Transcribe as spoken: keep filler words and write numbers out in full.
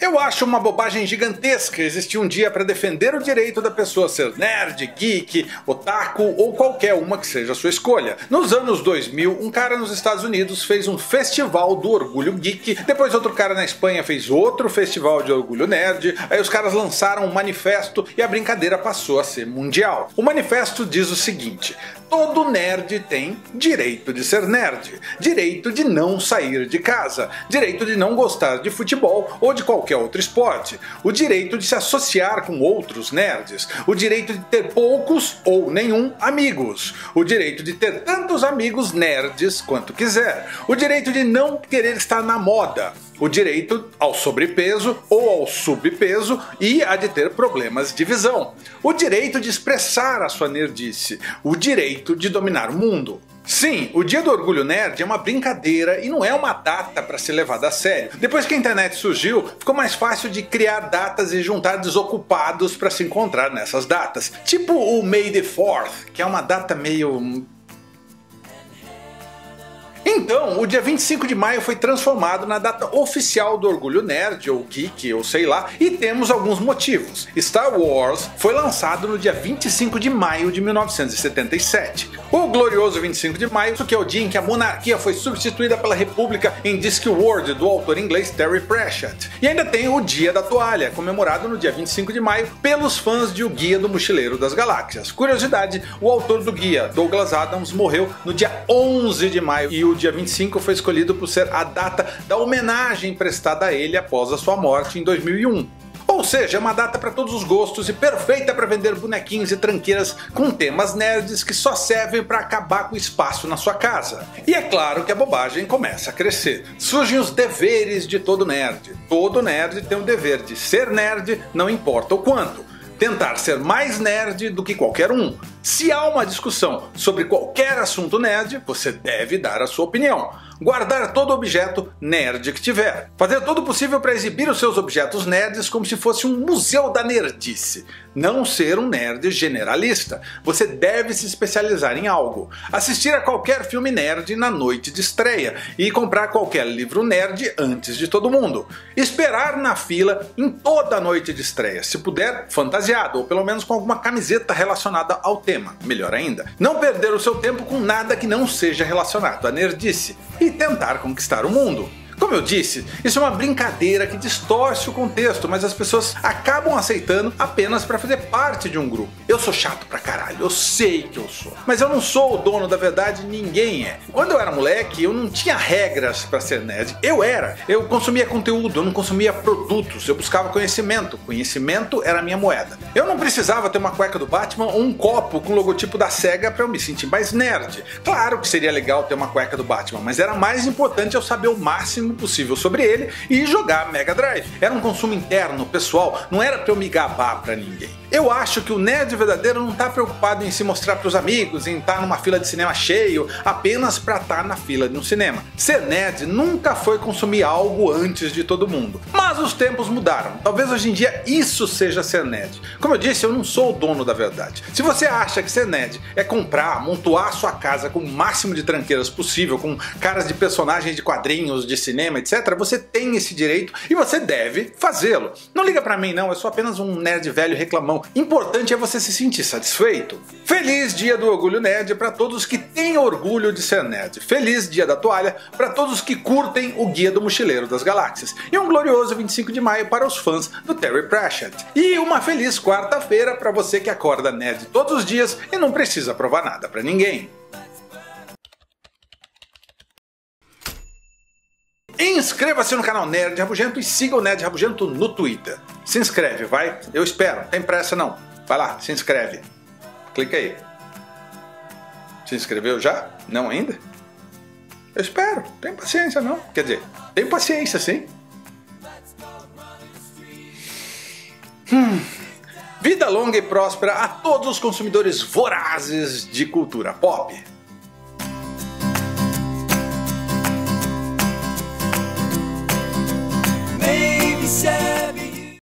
Eu acho uma bobagem gigantesca existir um dia para defender o direito da pessoa ser nerd, geek, otaku ou qualquer uma que seja a sua escolha. Nos anos dois mil, um cara nos Estados Unidos fez um festival do orgulho geek, depois outro cara na Espanha fez outro festival de orgulho nerd, aí os caras lançaram um manifesto e a brincadeira passou a ser mundial. O manifesto diz o seguinte: todo nerd tem direito de ser nerd, direito de não sair de casa, direito de não gostar de futebol ou de qualquer outro esporte, o direito de se associar com outros nerds, o direito de ter poucos ou nenhum amigos, o direito de ter tantos amigos nerds quanto quiser, o direito de não querer estar na moda, o direito ao sobrepeso ou ao subpeso e a de ter problemas de visão, o direito de expressar a sua nerdice, o direito de dominar o mundo. Sim, o Dia do Orgulho Nerd é uma brincadeira e não é uma data para ser levada a sério. Depois que a internet surgiu, ficou mais fácil de criar datas e juntar desocupados para se encontrar nessas datas. Tipo o May the fourth, que é uma data meio... Então, o dia vinte e cinco de maio foi transformado na data oficial do Orgulho Nerd, ou Geek, ou sei lá, e temos alguns motivos. Star Wars foi lançado no dia vinte e cinco de maio de mil novecentos e setenta e sete. O glorioso vinte e cinco de maio, que é o dia em que a monarquia foi substituída pela república em Discworld, do autor inglês Terry Pratchett. E ainda tem o Dia da Toalha, comemorado no dia vinte e cinco de maio pelos fãs de O Guia do Mochileiro das Galáxias. Curiosidade, o autor do guia, Douglas Adams, morreu no dia onze de maio e o dia vinte e cinco foi escolhido por ser a data da homenagem prestada a ele após a sua morte em dois mil e um. Ou seja, é uma data para todos os gostos e perfeita para vender bonequinhos e tranqueiras com temas nerds que só servem para acabar com o espaço na sua casa. E é claro que a bobagem começa a crescer. Surgem os deveres de todo nerd. Todo nerd tem o dever de ser nerd, não importa o quanto. Tentar ser mais nerd do que qualquer um. Se há uma discussão sobre qualquer assunto nerd, você deve dar a sua opinião. Guardar todo objeto nerd que tiver. Fazer todo o possível para exibir os seus objetos nerds como se fosse um museu da nerdice. Não ser um nerd generalista. Você deve se especializar em algo. Assistir a qualquer filme nerd na noite de estreia. E comprar qualquer livro nerd antes de todo mundo. Esperar na fila em toda a noite de estreia. Se puder, fantasiado, ou pelo menos com alguma camiseta relacionada ao tema. Melhor ainda. Não perder o seu tempo com nada que não seja relacionado à nerdice. E tentar conquistar o mundo. Como eu disse, isso é uma brincadeira que distorce o contexto, mas as pessoas acabam aceitando apenas para fazer parte de um grupo. Eu sou chato pra caralho, eu sei que eu sou. Mas eu não sou o dono da verdade, ninguém é. Quando eu era moleque, eu não tinha regras para ser nerd. Eu era. Eu consumia conteúdo, eu não consumia produtos, eu buscava conhecimento. Conhecimento era a minha moeda. Eu não precisava ter uma cueca do Batman ou um copo com o logotipo da SEGA para eu me sentir mais nerd. Claro que seria legal ter uma cueca do Batman, mas era mais importante eu saber o máximo possível sobre ele e jogar Mega Drive. Era um consumo interno, pessoal, não era pra eu me gabar pra ninguém. Eu acho que o nerd verdadeiro não tá preocupado em se mostrar pros amigos, em estar numa fila de cinema cheio, apenas pra estar na fila de um cinema. Ser nerd nunca foi consumir algo antes de todo mundo. Mas os tempos mudaram. Talvez hoje em dia isso seja ser nerd. Como eu disse, eu não sou o dono da verdade. Se você acha que ser nerd é comprar, montuar sua casa com o máximo de tranqueiras possível, com caras de personagens de quadrinhos, de cinema, etcétera, você tem esse direito e você deve fazê-lo. Não liga pra mim não, eu sou apenas um nerd velho reclamão. Importante é você se sentir satisfeito. Feliz Dia do Orgulho Nerd para todos que têm orgulho de ser nerd. Feliz Dia da Toalha para todos que curtem o Guia do Mochileiro das Galáxias. E um glorioso vinte e cinco de maio para os fãs do Terry Pratchett. E uma feliz quarta-feira para você que acorda nerd todos os dias e não precisa provar nada pra ninguém. Inscreva-se no canal Nerd Rabugento e siga o Nerd Rabugento no Twitter. Se inscreve, vai? Eu espero, não tem pressa não. Vai lá, se inscreve. Clica aí. Se inscreveu já? Não ainda? Eu espero, tem paciência não. Quer dizer, tem paciência sim. Hum. Vida longa e próspera a todos os consumidores vorazes de cultura pop.